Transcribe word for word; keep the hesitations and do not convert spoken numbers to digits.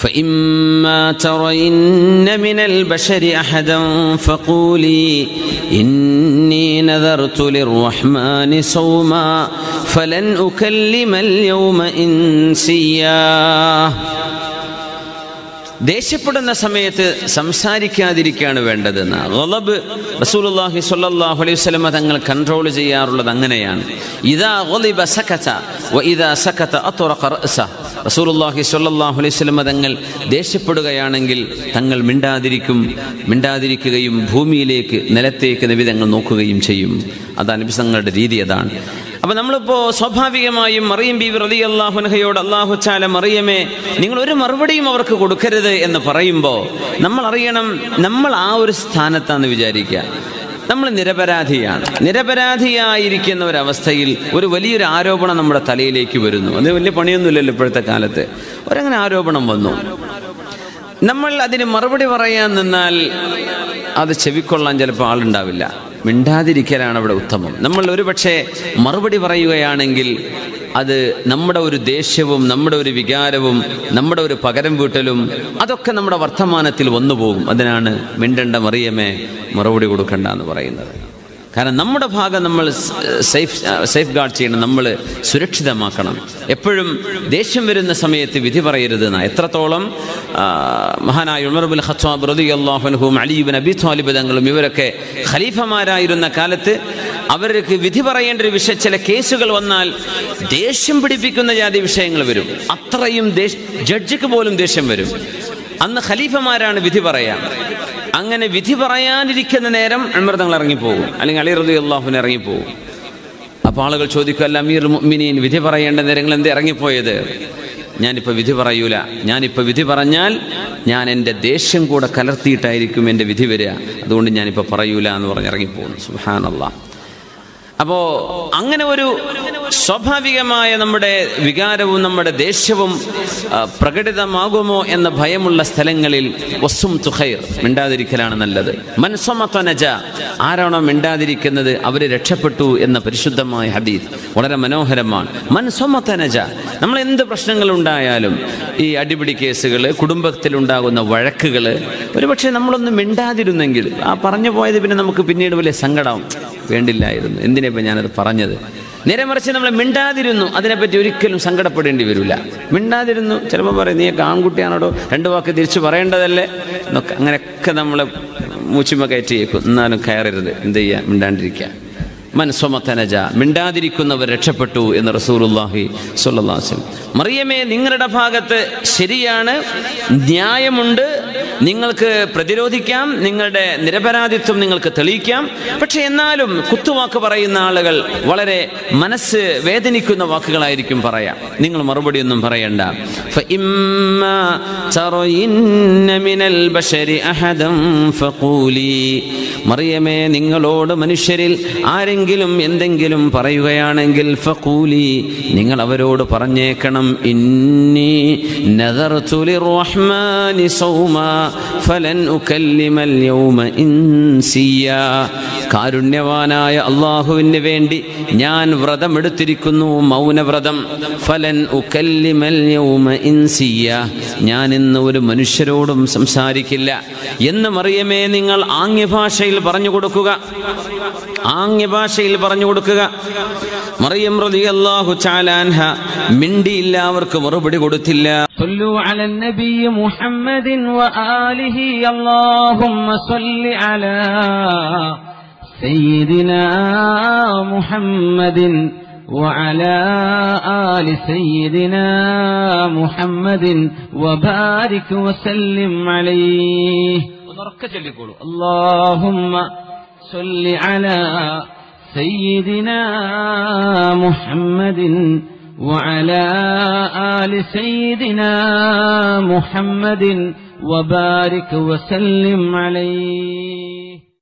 فإما ترين من البشر أحدا فقولي إني نذرت للرحمن صوما فلن أكلم اليوم إنسيا. ദേഷ്യപ്പെടുന്ന സമയത്ത് സംസാരിക്കാതിരിക്കുകയാണ് വേണ്ടതെന്ന് ഗളബ് റസൂലുള്ളാഹി സ്വല്ലല്ലാഹു അലൈഹി വസല്ലം തങ്ങൾ കൺട്രോൾ ചെയ്യാറുള്ളത് അങ്ങനെയാണ്. ഇദാ ഗളിബ സകത വ ഇദാ സകത അത്റഖ റഅസ. റസൂലുള്ളാഹി സ്വല്ലല്ലാഹു അലൈഹി വസല്ലം തങ്ങൾ ദേഷ്യപ്പെടുകയാണെങ്കിൽ തങ്ങൾ മിണ്ടാതിരിക്കും, മിണ്ടാതിരിക്കുകയും ഭൂമിയിലേക്ക് നിലത്തേക്ക് നബി തങ്ങൾ നോക്കുകയും ചെയ്യും. അതാണ് നബി തങ്ങളുടെ രീതി. അതാണ്. അപ്പൊ നമ്മളിപ്പോ സ്വാഭാവികമായും മറിയം ബീവി റളിയല്ലാഹു അൻഹയോട് അല്ലാഹു തആല മറിയമേ നിങ്ങൾ ഒരു മറുപടിയും അവർക്ക് കൊടുക്കരുത് എന്ന് പറയുമ്പോൾ നമ്മൾ അറിയണം നമ്മൾ ആ ഒരു സ്ഥാനത്താന്ന് വിചാരിക്കുക. നമ്മൾ നിരപരാധിയാണ്. നിരപരാധിയായിരിക്കുന്ന ഒരവസ്ഥയിൽ ഒരു വലിയൊരു ആരോപണം നമ്മുടെ തലയിലേക്ക് വരുന്നു. അത് വലിയ പണിയൊന്നുമില്ലല്ലോ ഇപ്പോഴത്തെ കാലത്ത്. ഒരങ്ങനെ ആരോപണം വന്നു, നമ്മൾ അതിന് മറുപടി പറയാൻ നിന്നാൽ അത് ചെവിക്കൊള്ളാൻ ചിലപ്പോൾ ആളുണ്ടാവില്ല. മിണ്ടാതിരിക്കലാണ് അവിടെ ഉത്തമം. നമ്മൾ ഒരുപക്ഷെ മറുപടി പറയുകയാണെങ്കിൽ അത് നമ്മുടെ ഒരു ദേഷ്യവും നമ്മുടെ ഒരു വികാരവും നമ്മുടെ ഒരു പകരം വീട്ടലും അതൊക്കെ നമ്മുടെ വർത്തമാനത്തിൽ വന്നുപോകും. അതിനാണ് മിണ്ടണ്ട മറിയമേ മറുപടി കൊടുക്കണ്ട എന്ന് പറയുന്നത്. കാരണം നമ്മുടെ ഭാഗം നമ്മൾ സേഫ് സേഫ് ഗാർഡ് ചെയ്യണം, നമ്മൾ സുരക്ഷിതമാക്കണം. എപ്പോഴും ദേഷ്യം വരുന്ന സമയത്ത് വിധി പറയരുത് എന്നാണ്. എത്രത്തോളം മഹാനായ ഉമർ ഇബ്നുൽ ഖത്താബ് റളിയല്ലാഹു അൻഹു, അലി ഇബ്നു അബീ ത്വാലിബ് തങ്ങളും ഇവരൊക്കെ ഖലീഫമാരായിരുന്ന കാലത്ത് അവർക്ക് വിധി പറയേണ്ട ഒരു വിഷയം, ചില കേസുകൾ വന്നാൽ ദേഷ്യം പിടിപ്പിക്കുന്ന ജാതി വിഷയങ്ങൾ വരും. അത്രയും ജഡ്ജിക്ക് പോലും ദേഷ്യം വരും. അന്ന് ഖലീഫമാരാണ് വിധി പറയാം. അങ്ങനെ വിധി പറയാനിരിക്കുന്ന നേരം ഉമർ തങ്ങൾ ഇറങ്ങിപ്പോകും, അല്ലെങ്കിൽ അലി റളിയല്ലാഹു അൻഹു ഇറങ്ങിപ്പോകും. അപ്പോൾ ആളുകൾ ചോദിക്കും, അല്ല അമീറുൽ മുഅ്മിനീൻ വിധി പറയേണ്ട നേരങ്ങൾ എന്തേ ഇറങ്ങിപ്പോയത്? ഞാനിപ്പോൾ വിധി പറയൂല, ഞാനിപ്പോൾ വിധി പറഞ്ഞാൽ ഞാൻ എൻ്റെ ദേഷ്യം കൂടെ കലർത്തിയിട്ടായിരിക്കും എൻ്റെ വിധി വരിക, അതുകൊണ്ട് ഞാനിപ്പോൾ പറയൂല എന്ന് പറഞ്ഞ് ഇറങ്ങിപ്പോകുന്നു. സുബ്ഹാനല്ലാഹ്. അപ്പോൾ അങ്ങനെ ഒരു സ്വാഭാവികമായ നമ്മുടെ വികാരവും നമ്മുടെ ദേഷ്യവും പ്രകടിതമാകുമോ എന്ന ഭയമുള്ള സ്ഥലങ്ങളിൽ വസ്സും തുഖൈർ, മിണ്ടാതിരിക്കലാണ് നല്ലത്. മൻ സമത നജ, ആരാണോ മിണ്ടാതിരിക്കുന്നത് അവർ രക്ഷപ്പെട്ടു എന്ന പരിശുദ്ധമായ ഹദീസ് വളരെ മനോഹരമാണ്. മൻ സമത നജ. നമ്മൾ എന്ത് പ്രശ്നങ്ങൾ ഉണ്ടായാലും, ഈ അടിപിടി കേസുകൾ, കുടുംബത്തിലുണ്ടാകുന്ന വഴക്കുകൾ, ഒരുപക്ഷെ നമ്മളൊന്ന് മിണ്ടാതിരുന്നെങ്കിൽ ആ പറഞ്ഞു പോയത് പിന്നെ നമുക്ക് പിന്നീട് വലിയ സങ്കടം വേണ്ടില്ലായിരുന്നു, എന്തിനാ ഞാനത് പറഞ്ഞത്. നേരെ മറിച്ച് നമ്മൾ മിണ്ടാതിരുന്നു, അതിനെപ്പറ്റി ഒരിക്കലും സങ്കടപ്പെടേണ്ടി വരില്ല. മിണ്ടാതിരുന്നു, ചിലപ്പോൾ പറയും നീയൊക്കെ ആൺകുട്ടിയാണോടോ, രണ്ടു വാക്ക് തിരിച്ചു പറയേണ്ടതല്ലേ എന്നൊക്കെ, അങ്ങനെയൊക്കെ നമ്മൾ മൂച്ചിമ കയറ്റിയേക്കും. എന്നാലും കയറരുത്, എന്ത് ചെയ്യുക, മിണ്ടാണ്ടിരിക്കുക. മൻ സമത നജ, മിണ്ടാതിരിക്കുന്നവർ രക്ഷപ്പെട്ടു എന്ന് റസൂലുള്ളാഹി സ്വല്ലല്ലാഹു അലൈഹി വസല്ലം. മറിയമേ നിങ്ങളുടെ ഭാഗത്ത് ശരിയാണ്, ന്യായമുണ്ട്, നിങ്ങൾക്ക് പ്രതിരോധിക്കാം, നിങ്ങളുടെ നിരപരാധിത്വം നിങ്ങൾക്ക് തെളിയിക്കാം. പക്ഷെ എന്നാലും കുത്തുവാക്ക് പറയുന്ന ആളുകൾ വളരെ മനസ്സ് വേദനിക്കുന്ന വാക്കുകളായിരിക്കും പറയാം. നിങ്ങൾ മറുപടി ഒന്നും പറയണ്ട. ഫഇമ്മാ തറയിന്ന മിനൽ ബശരി അഹദൻ ഫഖൂലി. മറിയമേ നിങ്ങളോട് മനുഷ്യരിൽ ആരെങ്കിലും എന്തെങ്കിലും പറയുകയാണെങ്കിൽ ഫഖൂലി, നിങ്ങൾ അവരോട് പറഞ്ഞേക്കണം, ഇന്നി നദർതു ലിർറഹ്മാനി സൗമാ ഫലൻ ഉകല്ലിമൽ യൗമ ഇൻസിയാ. കാരുണ്യവാനായ അല്ലാഹുവിന് വേണ്ടി ഞാൻ വ്രതമെടുത്തിരിക്കുന്നു, മൗനവ്രതം. ഫലൻ ഉകല്ലിമൽ യൗമ ഇൻസിയാ, ഞാൻ ഇന്ന് ഒരു മനുഷ്യരോടും സംസാരിക്കില്ല എന്ന് മറിയമേ നിങ്ങൾ ആംഗ്യഭാഷയിൽ പറഞ്ഞു കൊടുക്കുക, ആംഗ്യഭാഷയിൽ പറഞ്ഞു കൊടുക്കുക. മറിയം റളിയല്ലാഹു തആല അൻഹ മിണ്ടിയില്ല, അവർക്ക് മറുപടി കൊടുത്തില്ല. صلوا على النبي محمد وآله اللهم صل على سيدنا محمد وعلى آل سيدنا محمد وبارك وسلم عليه. اللهم صل على سيدنا محمد وعلى آل سيدنا محمد وبارك وسلم عليه.